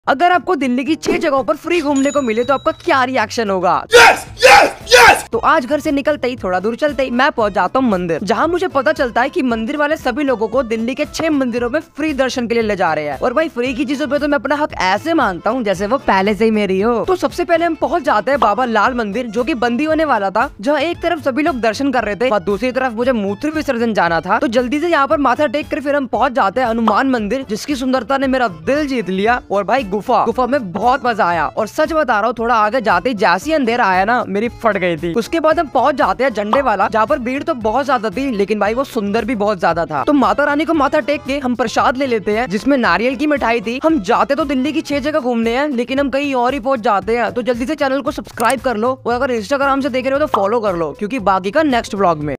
अगर आपको दिल्ली की 6 जगहों पर फ्री घूमने को मिले तो आपका क्या रिएक्शन होगा? तो आज घर से निकलते ही थोड़ा दूर चलते ही मैं पहुंच जाता हूँ मंदिर, जहाँ मुझे पता चलता है कि मंदिर वाले सभी लोगों को दिल्ली के 6 मंदिरों में फ्री दर्शन के लिए ले जा रहे हैं। और भाई फ्री की चीजों पे तो मैं अपना हक ऐसे मानता हूँ जैसे वो पहले से ही मेरी हो। तो सबसे पहले हम पहुंच जाते हैं बाबा लाल मंदिर, जो कि बंदी होने वाला था, जहाँ एक तरफ सभी लोग दर्शन कर रहे थे और दूसरी तरफ मुझे मूत्र विसर्जन जाना था। तो जल्दी से यहाँ पर माथा टेक कर फिर हम पहुंच जाते हैं हनुमान मंदिर, जिसकी सुंदरता ने मेरा दिल जीत लिया। और भाई गुफा में बहुत मजा आया, और सच बता रहा हूँ थोड़ा आगे जाते ही जैसी अंधेरा आया ना, मेरी फट गई थी। उसके बाद हम पहुंच जाते हैं झंडे वाला, जहाँ पर भीड़ तो बहुत ज्यादा थी, लेकिन भाई वो सुंदर भी बहुत ज्यादा था। तो माता रानी को माथा टेक के हम प्रसाद ले लेते हैं, जिसमें नारियल की मिठाई थी। हम जाते तो दिल्ली की 6 जगह घूमने हैं, लेकिन हम कहीं और ही पहुंच जाते हैं। तो जल्दी से चैनल को सब्सक्राइब कर लो, और अगर इंस्टाग्राम से देख रहे हो तो फॉलो कर लो, क्योंकि बाकी का नेक्स्ट व्लॉग में